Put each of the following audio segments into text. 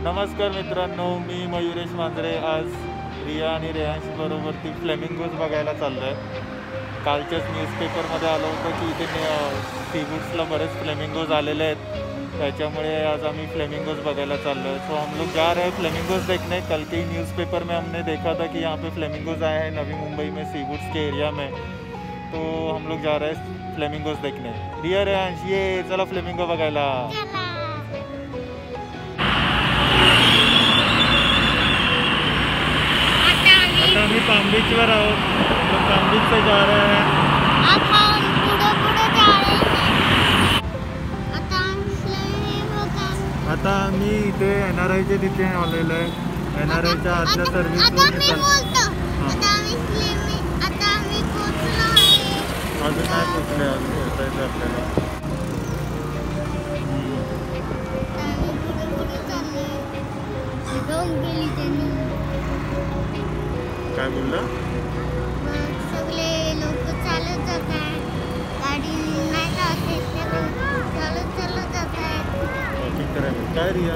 नमस्कार मित्रांनो, मी मयुरेश मांजरे. आज रिया आणि रेयांश बरोबर ती फ्लेमिंगोज बघायला चाललो आहे. कालच्याच न्यूज़पेपरमध्ये आलं होतं की इथे सीवूड्सला बरेच फ्लेमिंगोज आलेले आहेत, त्याच्यामुळे आज आम्ही फ्लेमिंगोज बघायला चाललो है. सो हम लोग जा रहे हैं फ्लेमिंगोज देखने. कल के न्यूज़पेपर में हमने देखा था कि यहाँ पे फ्लेमिंगोज आए हैं नवी मुंबई में सीवूड्स के एरिया में, तो हम लोग जा रहे हैं फ्लेमिंगोज देखने. रिया रेयांश ये चला फ्लेमिंगो बघायला. अभी पाम बीच पर आहोत, तो पाम बीच से जा रहे हैं. आता आम्ही इथे NRIच्या तिथे आलेलो आहे. NRIच्या आतल्या सर्व्हिस अजून नाही पोचले. अजून येतायचं आपल्याला. काय बोलला? सगळे लोक चालत जात आहेत, गाडी नाही जात चालत जात आहेत. काय रिया?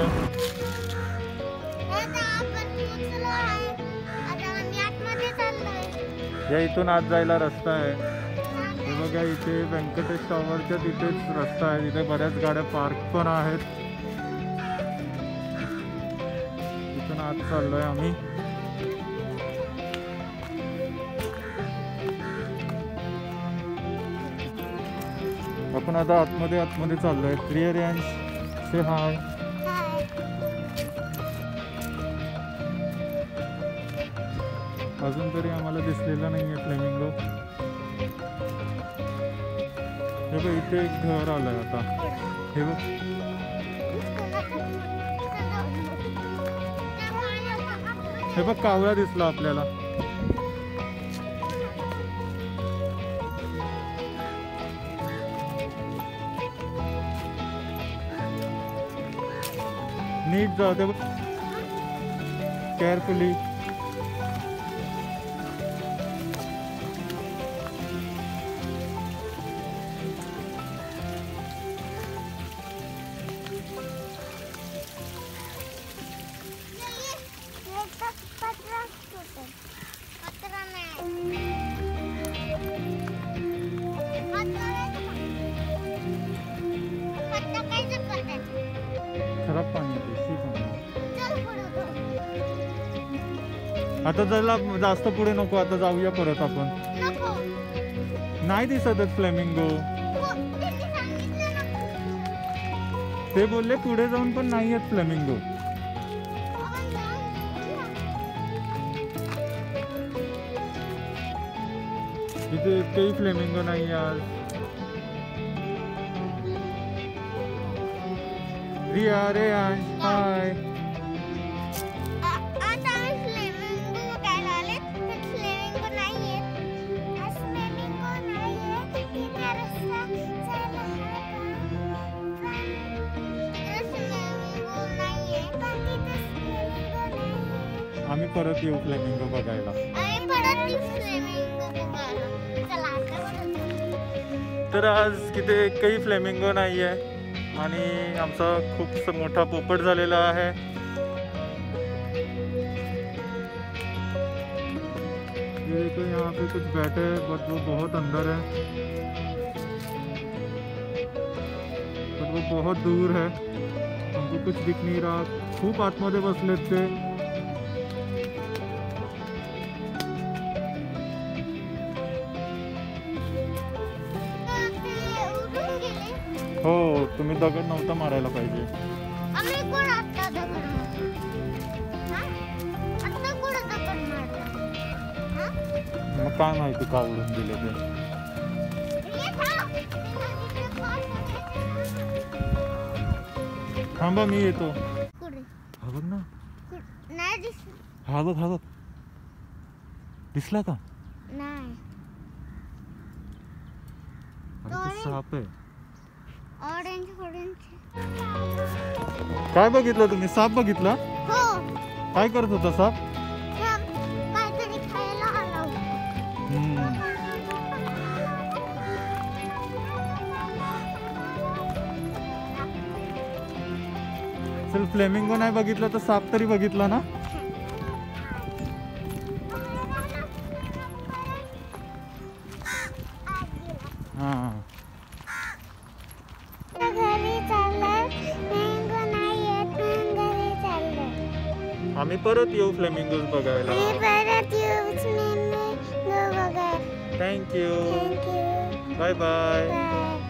या इथून आत जायला रस्ता आहे. हे बघा, इथे व्यंकटेश टॉवरच्या तिथेच रस्ता आहे. तिथे बऱ्याच गाड्या पार्क पण आहेत. इथून आत चाललोय आम्ही. आपण आता आतमध्ये चाललोय. रिया रेयांश से हाय. अजून तरी आम्हाला दिसलेला नाहीये फ्लेमिंगो. हे बघ, इथे एक घर आलंय आता. हे बघ, हे बघ, कावळा दिसला आपल्याला. नीट जाऊ दे, केअरफुली. खराब पाणी आहे. आता जरा जास्त पुढे नको. आता जाऊया परत आपण. नाही दिसतच फ्लेमिंगो. ते बोलले पुढे जाऊन पण नाही आहेत फ्लेमिंगो. इथे एकही फ्लेमिंगो नाही आज. रिया रेयांश हाय. आम्ही परत येऊ फ्लेमिंगो बघायला. तर आज तिथे काही फ्लेमिंगो नाही आहे आणि आमचा खूप मोठा पोपट झालेला आहे. ये तो यहाँ पे कुछ बैठे हैं बट वो बहुत अंदर है, बट वो बहुत दूर है. हमको कुछ दिख नहीं रहा. खूप आतमध्ये बसलेत ते. हो, तुम्ही दगड नव्हता मारायला पाहिजे. मग काय माहिती का उडून दिले ते. थांबा, मी येतो. हा बघ ना. हा बघ दिसला का? नाही. साप आहे. ऑरेंज. काय बघितलं तुम्ही? साप बघितला? हो. काय करत होता साप? काहीतरी खायला आला. चल, फ्लेमिंगो नाही बघितलं तर साप तरी बघितला ना. हां, घरी चाललंय. मँगो नाही येत म्हणून घरी चाललंय. आम्ही परत येऊ फ्लेमिंगोज बघायला. मी परत येऊच मॅंगो बघायला. Thank you. Thank you. Bye bye. Bye.